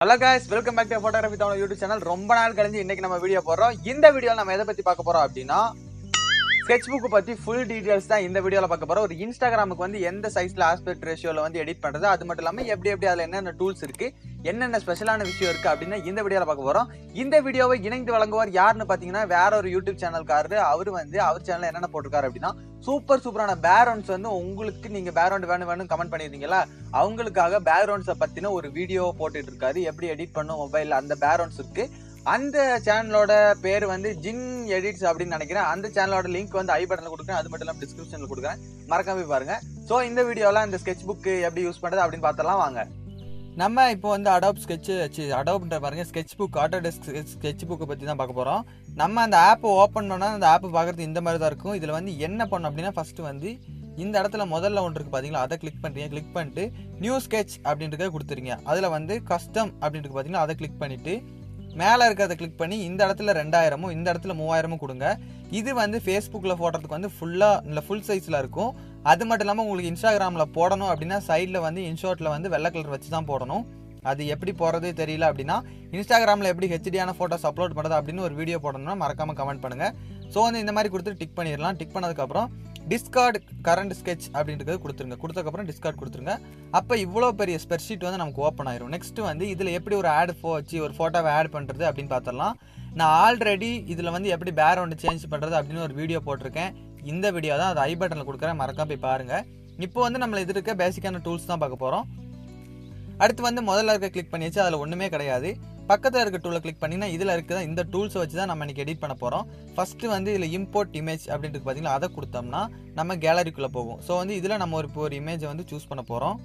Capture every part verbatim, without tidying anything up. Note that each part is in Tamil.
Hello guys, welcome back to photography tamizha YouTube channel. ரொம்ப நாள் கழிஞ்சு இன்னைக்கு நம்ம வீடியோ போடுறோம். இந்த வீடியோல நம்ம எதை பத்தி பார்க்க போறோம் அப்படினா sketchbook பத்தி full details தான் இந்த வீடியோல பார்க்க போறோம். ஒரு Instagramக்கு வந்து எந்த சைஸ்ல aspect ratioல வந்து எடிட் பண்றது, அது மட்டும் இல்லாம எப்படி எப்படி அதுல என்னென்ன டூல்ஸ் இருக்கு, என்னென்ன ஸ்பெஷலான விஷயம் இருக்கு அப்படினா இந்த வீடியோல பார்க்க போறோம். இந்த வீடியோவை இணைந்து வழங்குவார் யாருன்னு பாத்தீங்கன்னா வேற ஒரு YouTube சேனல்காரர். அவர் வந்து அவர் சேனல்ல என்னென்ன போட்டுருக்காரு அப்படினா சூப்பர் சூப்பரான பேக்ரவுண்ட்ஸ் வந்து உங்களுக்கு நீங்க பேக்ரவுண்ட் வேணும் வேணும் கமெண்ட் பண்ணிருந்தீங்களா, அவங்களுக்காக பேக்ரவுண்ட்ஸை பத்தின ஒரு வீடியோ போட்டுட்டு இருக்காரு. எப்படி எடிட் பண்ணும் மொபைல்ல அந்த பேக்ரவுண்ட்ஸ் இருக்கு. அந்த சேனலோட பேர் வந்து ஜின் எடிட்ஸ் அப்படின்னு நினைக்கிறேன். அந்த சேனலோட லிங்க் வந்து ஐ பட்டன்ல கொடுக்குறேன், அது மட்டும் இல்லாம டிஸ்கிரிப்ஷன்ல கொடுக்குறேன், மறக்காம போய் பாருங்க. ஸோ இந்த வீடியோல இந்த ஸ்கெட்ச் புக் எப்படி யூஸ் பண்றது அப்படின்னு பார்த்தலாம் வாங்க. நம்ம இப்போ வந்து அடோப் ஸ்கெட்ச் அடோப்ன்ற பாருங்க ஸ்கெட்ச் புக் ஆட்டோடெஸ்க் ஸ்கெட்ச் புக்கை பற்றி தான் பார்க்க போகிறோம். நம்ம அந்த ஆப்பை ஓப்பன் பண்ணால் அந்த ஆப்பை பார்க்குறது இந்த மாதிரி தான் இருக்கும். இதில் வந்து என்ன பண்ணணும் அப்படின்னா ஃபஸ்ட்டு வந்து இந்த இடத்துல முதல்ல ஒன்று இருக்குது பார்த்தீங்களா, அதை கிளிக் பண்ணுறீங்க. கிளிக் பண்ணிட்டு நியூ ஸ்கெட்ச் அப்படின்றத கொடுத்துருங்க. அதில் வந்து கஸ்டம் அப்படின்ட்டு பார்த்தீங்கன்னா அதை கிளிக் பண்ணிவிட்டு மேலே இருக்கிறத கிளிக் பண்ணி இந்த இடத்துல ரெண்டாயிரமும் இந்த இடத்துல மூவாயிரமும் கொடுங்க. இது வந்து ஃபேஸ்புக்கில் போடுறதுக்கு வந்து ஃபுல்லாக இல்லை ஃபுல் சைஸில் இருக்கும். அது மட்டும் இல்லாமல் உங்களுக்கு இன்ஸ்டாகிராமில் போடணும் அப்படின்னா சைடில் வந்து இன்ஷாட்டில் வந்து வெள்ளை கலர் வச்சு தான் போடணும். அது எப்படி போடுறதே தெரியல அப்படின்னா இன்ஸ்டாகிராமில் எப்படி ஹெச்டியான ஃபோட்டோஸ் அப்லோட் பண்ணுறது அப்படின்னு ஒரு வீடியோ போடணும்னா மறக்காமல் கமெண்ட் பண்ணுங்கள். ஸோ வந்து இந்த மாதிரி கொடுத்து டிக் பண்ணிடலாம். டிக் பண்ணதுக்கப்புறம் டிஸ்கார்ட் கரண்ட் ஸ்கெட்ச் அப்படின்றது கொடுத்துருங்க. கொடுத்ததுக்கப்புறம் டிஸ்கார்ட் கொடுத்துருங்க. அப்போ இவ்வளோ பெரிய ஸ்ப்ரெட்ஷீட் வந்து நமக்கு ஓப்பன் ஆயிரும். நெக்ஸ்ட் வந்து இதில் எப்படி ஒரு ஆட் ஃபோ வச்சு ஒரு ஃபோட்டோவை ஆட் பண்ணுறது அப்படின்னு பார்த்துடலாம். நான் ஆல்ரெடி இதில் வந்து எப்படி பேக்ரவுண்டு சேஞ்ச் பண்ணுறது அப்படின்னு ஒரு வீடியோ போட்டிருக்கேன். இந்த வீடியோ தான், அது ஐ பட்டனில் கொடுக்குறேன், மறக்காம போய் பாருங்கள். இப்போ வந்து நம்மள இது இருக்க பேசிக்கான டூல்ஸ் தான் பார்க்க போகிறோம். அடுத்து வந்து முதல்ல இருக்க கிளிக் பண்ணியாச்சு, அதில் ஒன்றுமே கிடையாது. பக்கத்தில் இருக்க டூலை கிளிக் பண்ணிங்கன்னா இதில் இருக்குது இந்த டூல்ஸை வச்சு தான் நம்ம இன்றைக்கி எடிட் பண்ண போகிறோம். ஃபஸ்ட்டு வந்து இதில் இம்போர்ட் இமேஜ் அப்படின்ட்டு பார்த்தீங்கன்னா அதை கொடுத்தோம்னா நம்ம கேலரிக்குள்ளே போகும். ஸோ வந்து இதில் நம்ம ஒரு இப்போ ஒரு இமேஜை வந்து சூஸ் பண்ண போகிறோம்.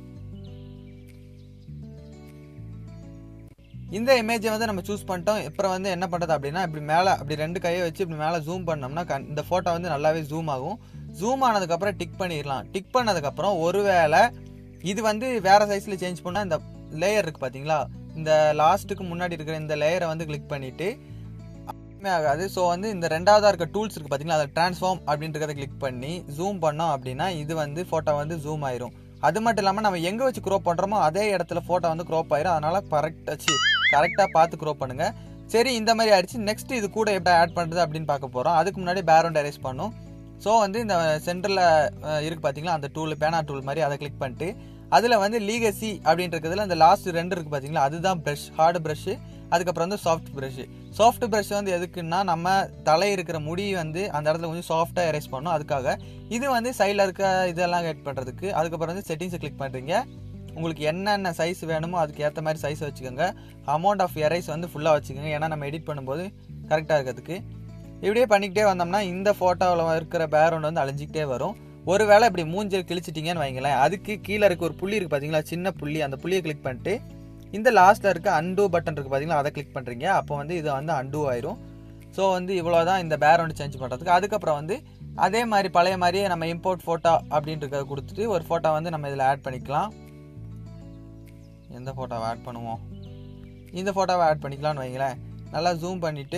இந்த இமேஜை வந்து நம்ம சூஸ் பண்ணிட்டோம். அப்புறம் வந்து என்ன பண்ணுறது அப்படின்னா இப்படி மேலே அப்படி ரெண்டு கையை வச்சு இப்படி மேலே ஜூம் பண்ணோம்னா இந்த ஃபோட்டோ வந்து நல்லாவே ஜூம் ஆகும். ஜூம் ஆனதுக்கப்புறம் டிக் பண்ணிடலாம். டிக் பண்ணதுக்கப்புறம் ஒருவேளை இது வந்து வேறு சைஸில் சேஞ்ச் பண்ணால் இந்த லேயர் இருக்குது பார்த்தீங்களா, இந்த லாஸ்ட்டுக்கு முன்னாடி இருக்கிற இந்த லேயரை வந்து கிளிக் பண்ணிவிட்டு ஆகாது. ஸோ வந்து இந்த ரெண்டாவதாக இருக்க டூல்ஸ் இருக்குது பார்த்தீங்களா, அதை ட்ரான்ஸ்ஃபார்ம் அப்படின்றத கிளிக் பண்ணி ஜூம் பண்ணோம் அப்படின்னா இது வந்து ஃபோட்டோ வந்து ஜூம் ஆயிரும். அது மட்டும் இல்லாமல் நம்ம எங்கே வச்சு க்ரோப் பண்ணுறோமோ அதே இடத்துல ஃபோட்டோ வந்து க்ரோப் ஆயிரும். அதனால் கரெக்டாக கரெக்டாக பார்த்து க்ரோப் பண்ணுங்கள். சரி, இந்த மாதிரி ஆயிடுச்சு. நெக்ஸ்ட் இது கூட எப்படி ஆட் பண்ணுறது அப்படின்னு பார்க்க போகிறோம். அதுக்கு முன்னாடி பேக்ரவுண்ட் எரேஸ் பண்ணும். ஸோ வந்து இந்த சென்டரில் இருக்குது பார்த்தீங்களா அந்த டூல், பேனா டூல் மாதிரி, அதை கிளிக் பண்ணிட்டு அதில் வந்து லீகசி அப்படின்றதுல அந்த லாஸ்ட் ரெண்டு இருக்குது பார்த்தீங்களா, அதுதான் ப்ரஷ், ஹார்டு ப்ரஷ்ஷு, அதுக்கப்புறம் வந்து சாஃப்ட் ப்ரஷ்ஷு. சாஃப்ட் ப்ரஷ் வந்து எதுக்குன்னா நம்ம தலை இருக்கிற முடி வந்து அந்த இடத்துல கொஞ்சம் சாஃப்டாக எரேஸ் பண்ணணும், அதுக்காக. இது வந்து சைடில் இருக்க இதெல்லாம் எட் பண்ணுறதுக்கு. அதுக்கப்புறம் வந்து செட்டிங்ஸை கிளிக் பண்ணுறீங்க. உங்களுக்கு என்னென்ன சைஸ் வேணுமோ அதுக்கு ஏற்ற மாதிரி சைஸ் வச்சுக்கோங்க. அமௌண்ட் ஆஃப் எரேஸ் வந்து ஃபுல்லாக வச்சுக்கோங்க, ஏன்னா நம்ம எடிட் பண்ணும்போது கரெக்டாக இருக்கிறதுக்கு. இப்படியே பண்ணிக்கிட்டே வந்தோம்னா இந்த ஃபோட்டோவில் இருக்கிற பேக்ரவுண்ட் வந்து அழிஞ்சிக்கிட்டே வரும். ஒரு வேளை இப்படி மூஞ்சில் கிழிச்சிட்டிங்கன்னு வைங்களேன், அதுக்கு கீழே இருக்க ஒரு புள்ளி இருக்குது பார்த்தீங்களா, சின்ன புள்ளி, அந்த புள்ளியை கிளிக் பண்ணிட்டு இந்த லாஸ்ட்டில் இருக்க அன்டூ பட்டன் இருக்குது பார்த்தீங்களா, அதை கிளிக் பண்ணுறீங்க. அப்போ வந்து இது வந்து அன்டூ ஆயிரும். ஸோ வந்து இவ்வளோ தான் இந்த பேக்ரவுண்டு சேஞ்ச் பண்ணுறதுக்கு. அதுக்கப்புறம் வந்து அதே மாதிரி பழைய மாதிரியே நம்ம இம்போர்ட் ஃபோட்டோ அப்படின்றத கொடுத்துட்டு ஒரு ஃபோட்டோ வந்து நம்ம இதில் ஆட் பண்ணிக்கலாம். எந்த ஃபோட்டோவை ஆட் பண்ணுவோம், இந்த ஃபோட்டோவை ஆட் பண்ணிக்கலாம்னு வைங்களேன். நல்லா ஜூம் பண்ணிவிட்டு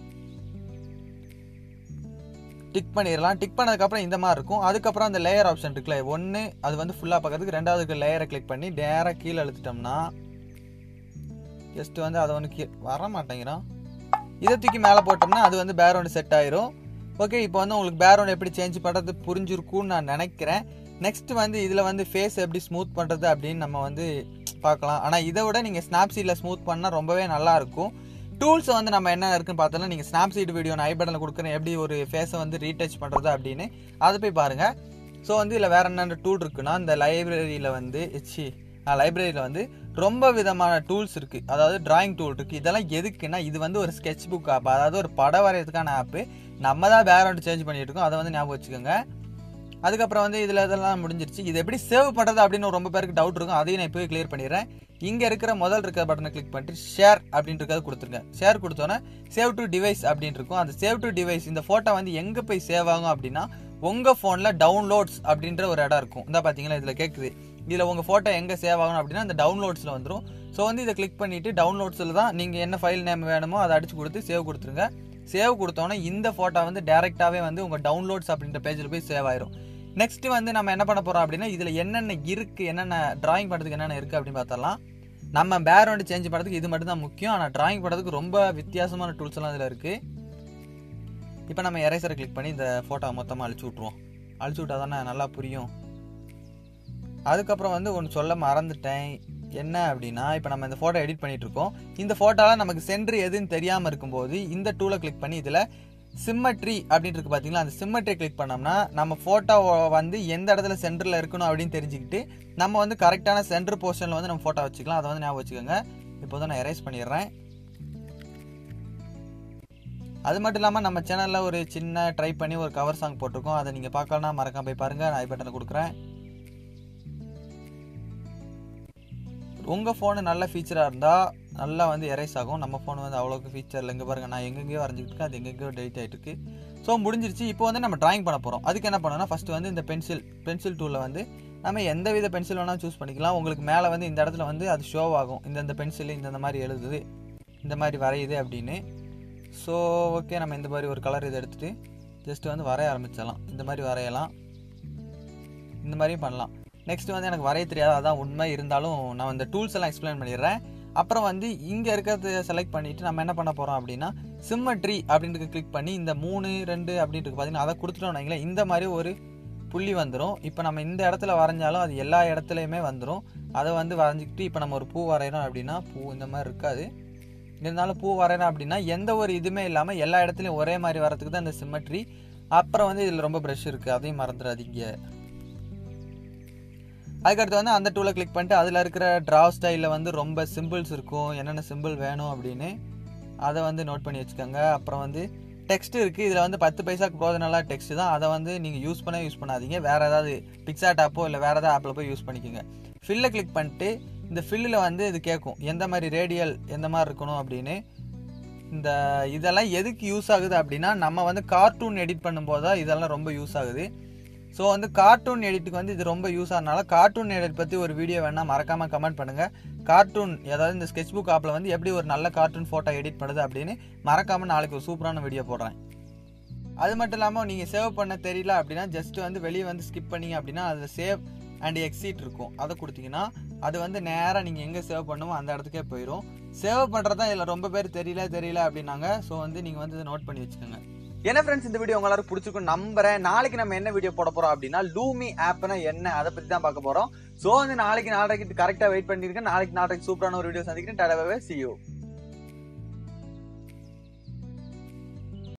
டிக் பண்ணிடலாம். டிக் பண்ணதுக்கப்புறம் இந்த மாதிரி இருக்கும். அதுக்கப்புறம் அந்த லேயர் ஆப்ஷன் இருக்குல்ல, ஒன்று அது வந்து ஃபுல்லாக பார்க்கறதுக்கு, ரெண்டாவது லேயரை கிளிக் பண்ணி நேராக கீழே இழுத்துட்டோம்னா ஜஸ்ட்டு வந்து அதை ஒன்று கீ வர மாட்டேங்கிறோம். இதை தூக்கி மேலே போட்டோம்னா அது வந்து பேக்ரவுண்டு செட் ஆயிரும். ஓகே, இப்போ வந்து உங்களுக்கு பேக்ரவுண்ட் எப்படி சேஞ்ச் பண்ணுறது புரிஞ்சிருக்கும்னு நான் நினைக்கிறேன். நெக்ஸ்ட் வந்து இதில் வந்து ஃபேஸ் எப்படி ஸ்மூத் பண்ணுறது அப்படின்னு நம்ம வந்து பார்க்கலாம். ஆனால் இதை விட நீங்கள் ஸ்னாப்சீட்டில் ஸ்மூத் பண்ணால் ரொம்பவே நல்லாயிருக்கும். டூல்ஸ் வந்து நம்ம என்ன இருக்குன்னு பார்த்தோம்னா நீங்கள் ஸ்னாப்சீட் வீடியோ நான் ஐ பட்டனில் கொடுக்குறேன், எப்படி ஒரு ஃபேஸை வந்து ரீடச் பண்ணுறது அப்படின்னு, அதை போய் பாருங்கள். ஸோ வந்து இதில் வேறு என்னென்ன டூல் இருக்குன்னா இந்த லைப்ரரியில் வந்து சி லைப்ரரியில் வந்து ரொம்ப விதமான டூல்ஸ் இருக்குது. அதாவது டிராயிங் டூல் இருக்குது. இதெல்லாம் எதுக்குன்னா இது வந்து ஒரு ஸ்கெட்ச் புக் ஆப், அதாவது ஒரு படம் வரைகிறதுக்கான ஆப்பு. நம்ம தான் பேக்ரவுண்டு சேஞ்ச் பண்ணிட்டு இருக்கோம், அதை வந்து ஞாபகம் வச்சுக்கோங்க. அதுக்கப்புறம் வந்து இதில் இதெல்லாம் முடிஞ்சிருச்சு. இது எப்படி சேவ் பண்ணுறது அப்படின்னு ரொம்ப பேருக்கு டவுட் இருக்கும், அதையும் நான் இப்போவே கிளியர் பண்ணிடுறேன். இங்கே இருக்கிற முதல் இருக்கிற பட்டனை கிளிக் பண்ணிட்டு ஷேர் அப்படின்றத கொடுத்துருங்க. ஷேர் கொடுத்தோன்னே சேவ் டு டிவைஸ் அப்படின்னு இருக்கும். அந்த சேவ் டு டிவைஸ் இந்த ஃபோட்டோ வந்து எங்கே போய் சேவ் ஆகும் அப்படின்னா உங்கள் ஃபோனில் டவுன்லோட்ஸ் அப்படின்ற ஒரு இடம் இருக்கும். இந்த பார்த்தீங்களா இதில் கேட்குது, இதில் உங்கள் ஃபோட்டோ எங்கே சேவ் ஆகணும் அப்படின்னா அந்த டவுன்லோட்ஸில் வந்துடும். ஸோ வந்து இதை கிளிக் பண்ணிவிட்டு டவுன்லோட்ஸில் தான் நீங்கள் என்ன ஃபைல் நேம் வேணுமோ அதை அடிச்சு கொடுத்து சேவ் கொடுத்துருங்க. சேவ் கொடுத்தோன்னே இந்த ஃபோட்டோ வந்து டேரெக்டாகவே வந்து உங்கள் டவுன்லோட்ஸ் அப்படின்ற பேஜில் போய் சேவ் ஆயிரும். நெக்ஸ்ட் வந்து நம்ம என்ன பண்ண போகிறோம் அப்படின்னா இதில் என்னென்ன இருக்குது, என்னென்ன டிராயிங் பண்ணுறதுக்கு என்னென்ன இருக்குது அப்படின்னு பார்த்தரலாம். நம்ம பேக்ரவுண்டு சேஞ்ச் பண்ணுறதுக்கு இது மட்டும் தான் முக்கியம். ஆனால் டிராயிங் பண்ணுறதுக்கு ரொம்ப வித்தியாசமான டூல்ஸ் எல்லாம் இதில் இருக்குது. இப்போ நம்ம எரேசரை கிளிக் பண்ணி இந்த ஃபோட்டோ மொத்தமாக அழிச்சு விட்ருவோம். அழிச்சு விட்டா தானே நல்லா புரியும். அதுக்கப்புறம் வந்து ஒன்று சொல்ல மறந்துட்டேன். என்ன அப்படின்னா, இப்போ நம்ம இந்த ஃபோட்டோ எடிட் பண்ணிட்டு இருக்கோம். இந்த ஃபோட்டோவில் நமக்கு சென்ட்ரு எதுன்னு தெரியாமல் இருக்கும்போது இந்த டூலை கிளிக் பண்ணி இதில் சிம்மட்ரி அப்படின்ட்டு இருக்கு பார்த்தீங்களா, அந்த சிம்மட்ரி கிளிக் பண்ணோம்னா நம்ம ஃபோட்டோ வந்து எந்த இடத்துல சென்டரில் இருக்கணும் அப்படின்னு தெரிஞ்சுக்கிட்டு நம்ம வந்து கரெக்டான சென்டர் பொசிஷனில் வந்து நம்ம ஃபோட்டோ வச்சுக்கலாம். அதை வந்து ஞாபகம் வச்சுக்கோங்க. இப்போ தான் நான் எரேஸ் பண்ணிடுறேன். அது மட்டும் இல்லாமல் நம்ம சேனலில் ஒரு சின்ன ட்ரை பண்ணி ஒரு கவர் சாங் போட்டிருக்கோம். அதை நீங்கள் பார்க்கலன்னா மறக்காம போய் பாருங்கள். நான் ஐ பட்டனை கொடுக்குறேன். உங்கள் ஃபோனு நல்ல ஃபீச்சராக இருந்தால் நல்லா வந்து எரேஸ் ஆகும். நம்ம ஃபோன் வந்து அவ்வளோக்கு ஃபீச்சர் இல்லை. இங்கே பாருங்கள், நான் எங்கெங்கேயோ வரைஞ்சிக்கிட்டு இருக்கேன், அது எங்கெங்கேயோ டெலிட் ஆகிட்டு இருக்கு. ஸோ முடிஞ்சிருச்சு. இப்போ வந்து நம்ம டிராயிங் பண்ண போகிறோம். அதுக்கு என்ன பண்ணணும்னா, ஃபஸ்ட்டு வந்து இந்த பென்சில் பென்சில் டூலில் வந்து நம்ம எந்த வித பென்சில் வேணாலும் சூஸ் பண்ணிக்கலாம். உங்களுக்கு மேலே வந்து இந்த இடத்துல வந்து அது ஷோ ஆகும், இந்தந்த பென்சில் இந்த மாதிரி எழுதுது, இந்த மாதிரி வரையுது அப்படின்னு. ஸோ ஓகே, நம்ம இந்த மாதிரி ஒரு கலர் இதை எடுத்துகிட்டு ஜஸ்ட்டு வந்து வரைய ஆரம்பிச்சிடலாம். இந்த மாதிரி வரையலாம், இந்த மாதிரியும் பண்ணலாம். நெக்ஸ்ட் வந்து எனக்கு வரைய தெரியாது, அதான் உண்மை. இருந்தாலும் நான் இந்த டூல்ஸ் எல்லாம் எக்ஸ்பிளைன் பண்ணிடுறேன். அப்புறம் வந்து இங்கே இருக்கிறத செலக்ட் பண்ணிவிட்டு நம்ம என்ன பண்ண போகிறோம் அப்படின்னா, சிம்மட்ரி அப்படின்ட்டு கிளிக் பண்ணி இந்த மூணு ரெண்டு அப்படின்ட்டு பார்த்தீங்கன்னா அதை கொடுத்துட்டோம் வைங்களேன், இந்த மாதிரி ஒரு புள்ளி வந்துடும். இப்போ நம்ம இந்த இடத்துல வரைஞ்சாலும் அது எல்லா இடத்துலையுமே வந்துடும். அதை வந்து வரைஞ்சிக்கிட்டு இப்போ நம்ம ஒரு பூ வரைகிறோம் அப்படின்னா பூ இந்த மாதிரி இருக்காது. இருந்தாலும் பூ வரைகிறோம் அப்படின்னா எந்த ஒரு இதுவுமே இல்லாமல் எல்லா இடத்துலையும் ஒரே மாதிரி வரதுக்கு தான் இந்த சிம்மட்ரி. அப்புறம் வந்து இதில் ரொம்ப ப்ரஷ் இருக்குது, அதையும் மறந்துடாதீங்க. அதுக்கடுத்து வந்து அந்த டூலை கிளிக் பண்ணிட்டு அதில் இருக்கிற ட்ரா ஸ்டைலில் வந்து ரொம்ப சிம்பிள்ஸ் இருக்கும், என்னென்ன சிம்பிள் வேணும் அப்படின்னு அதை வந்து நோட் பண்ணி வச்சுக்கோங்க. அப்புறம் வந்து டெக்ஸ்ட் இருக்குது. இதில் வந்து பத்து பைசாக்கு போதுனால டெக்ஸ்ட் தான். அதை வந்து நீங்கள் யூஸ் பண்ண யூஸ் பண்ணாதீங்க. வேறு ஏதாவது பிக்சாட் ஆப்போ இல்லை வேறு ஏதாவது ஆப்பில் போய் யூஸ் பண்ணிக்கோங்க. ஃபில்லை கிளிக் பண்ணிட்டு இந்த ஃபில்லில் வந்து இது கேட்கும் எந்த மாதிரி ரேடியல் எந்த மாதிரி இருக்கணும் அப்படின்னு. இந்த இதெல்லாம் எதுக்கு யூஸ் ஆகுது அப்படின்னா, நம்ம வந்து கார்ட்டூன் எடிட் பண்ணும்போது தான் இதெல்லாம் ரொம்ப யூஸ் ஆகுது. ஸோ வந்து கார்ட்டூன் எடிட்டுக்கு வந்து இது ரொம்ப யூஸ் ஆனனால கார்ட்டூன் எடிட் பற்றி ஒரு வீடியோ வேணால் மறக்காமல் கமெண்ட் பண்ணுங்கள். கார்ட்டூன் அதாவது இந்த ஸ்கெட்ச் புக் ஆப்பில் வந்து எப்படி ஒரு நல்ல கார்ட்டூன் ஃபோட்டோ எடிட் பண்ணுது அப்படின்னு மறக்காமல் நாளைக்கு ஒரு சூப்பரான வீடியோ போடுறேன். அது மட்டும் இல்லாமல் நீங்கள் சேவ் பண்ண தெரியல அப்படின்னா ஜஸ்ட் வந்து வெளியே வந்து ஸ்கிப் பண்ணிங்க அப்படின்னா அதில் சேவ் அண்ட் எக்ஸிட் இருக்கும். அதை கொடுத்தீங்கன்னா அது வந்து நேராக நீங்கள் எங்கே சேவ் பண்ணுமோ அந்த இடத்துக்கே போயிடும். சேவ் பண்ணுறது தான் இதில் ரொம்ப பேர் தெரியல தெரியல அப்படின்னாங்க. ஸோ வந்து நீங்கள் வந்து இதை நோட் பண்ணி வச்சுக்கோங்க. என்ன ஃப்ரெண்ட்ஸ், இந்த வீடியோ உங்களுக்கு பிடிச்சிருக்கும் நம்புறேன். நாளைக்கு நம்ம என்ன வீடியோ போட போறோம் அப்படின்னா, லூமி ஆப்னா என்ன அதை பத்தி தான் பார்க்க போறோம். ஸோ வந்து நாளைக்கு நாளைக்கு கரெக்டாக வெயிட் பண்ணிருக்கேன். நாளைக்கு நாளைக்கு சூப்பரான ஒரு வீடியோ சந்திக்கிறேன். Tata bye bye, see you.